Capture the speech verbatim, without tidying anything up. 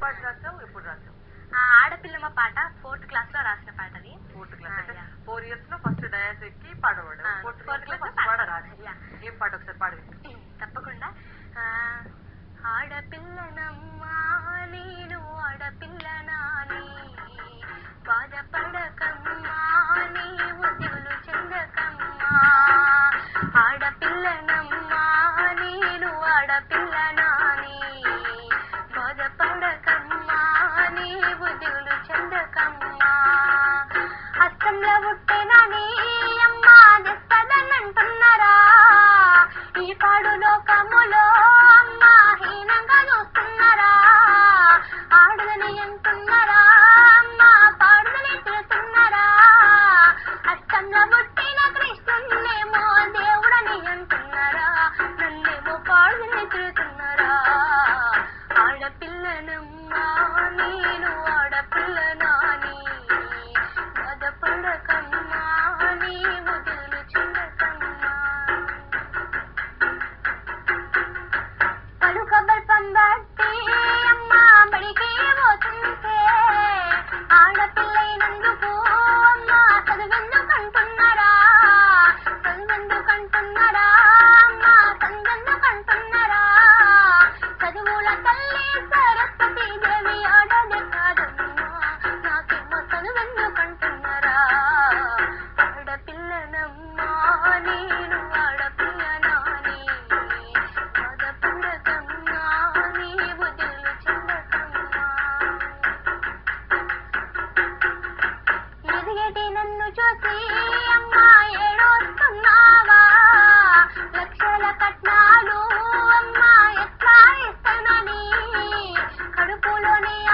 పాట రాసావు, ఎప్పుడు రాసావు? ఆడపిల్లమ్మ పాట ఫోర్త్ క్లాస్ లో రాసిన పాట. అది ఫోర్త్ క్లాస్ అంటే ఫోర్ ఇయర్స్ లో ఫస్ట్ డయాస్ ఎక్కి పాడవాడు. ఫోర్త్ క్లాస్ లో ఫస్ట్ పాట రాసి. ఏం పాట ఒకసారి పాడవి? తప్పకుండా. ఆడపిల్లనమ్మా నేను ఆడపిల్లనాని, బాధపడకమ్మా నీవు దిగులు చెందకమ్మా. ఆడపిల్లనమ్మా నేను ఆడపిల్లనాని, బాధపడకమ్మా నీవు దిగులు చెందకమ్మా. అస్తంలో పుట్టినని అమ్మా తెస్తదనంటున్నారా, ఈ పాడు లోకములో అమ్మా హీనంగా చూస్తున్నారా. ఆడుదని అంటున్నారా అమ్మా, పాడుదని తిరుగుతున్నారా. అస్తంలో పుట్టిన కృష్ణున్నేమో దేవుడని అంటున్నారా, నన్నేమో పాడుదని తిరుగుతున్నారా. ఆడపిల్లనమ్మా నేను ఆడపిల్లనాని, బాధపడకమ్మా నీవు దిగులు చెందకమ్మా. పలుక బల్పం బట్టి అమ్మా బడికి పోతుంటే, ఆడపిల్లైనందుకు అమ్మా చదువెందుకంటున్నారా, చదువెందుకంటున్నారా అమ్మా, చదువెందుకంటున్నారా. చదువుల తల్లి సరస్వతి దేవి ఆడదే కాదమ్మా, నాకేమో చదువెందుకంటున్నారా. ఆడపిల్లనమ్మా నేను ఆడపిల్లనాని, బాధపడకమ్మా నీవు దిగులు చెందకమ్మా. ఎదిగేటి నన్ను చూసి అమ్మా ఏడొస్తున్నావా, లక్షల కట్నాలు అమ్మా ఎట్లా ఇస్తానని, కడుపులోని